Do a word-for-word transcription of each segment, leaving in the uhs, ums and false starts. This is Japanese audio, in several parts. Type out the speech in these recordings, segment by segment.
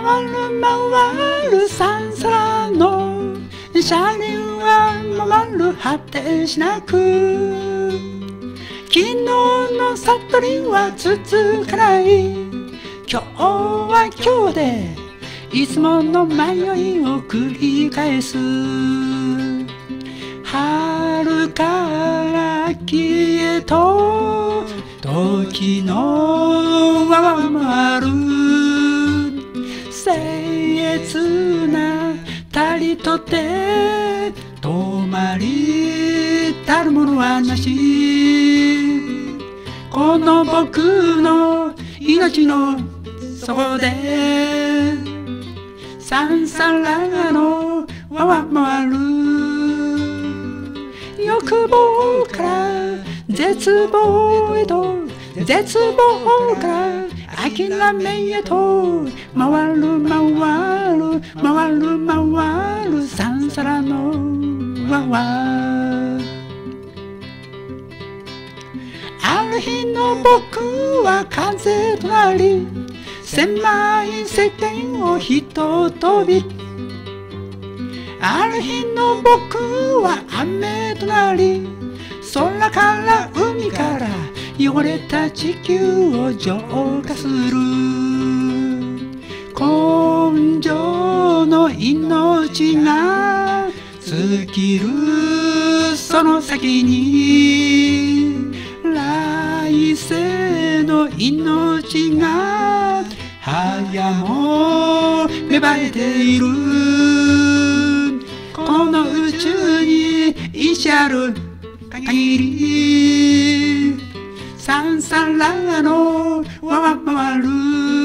回る回る三皿の車輪は回る果てしなく、昨日の悟りは続かない。今日は今日でいつもの迷いを繰り返す。春から秋へと時の輪は回る。僭越なたりとて止まりたるものはなし。この僕の命の底で三皿の輪は回る。欲望から絶望へと、絶望から諦めへと、回る回る回る回る三皿の輪は。ある日の僕は風となり、狭い世間をひととび。ある日の僕は雨となり、空から海から汚れた地球を浄化する。根性の命が尽きるその先に、来世の命が早も芽生えている。この宇宙に意志ある限り、三皿の輪は回る。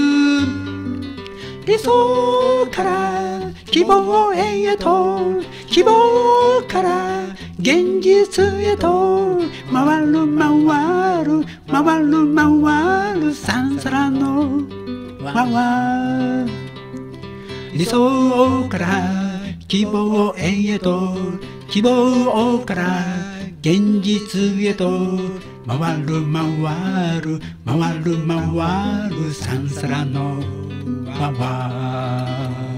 理想から希望へと、希望から現実へと、回る回る回る回る三皿の輪は。理想から希望へと、希望から現実へと、回る回る回る回る三皿の輪は。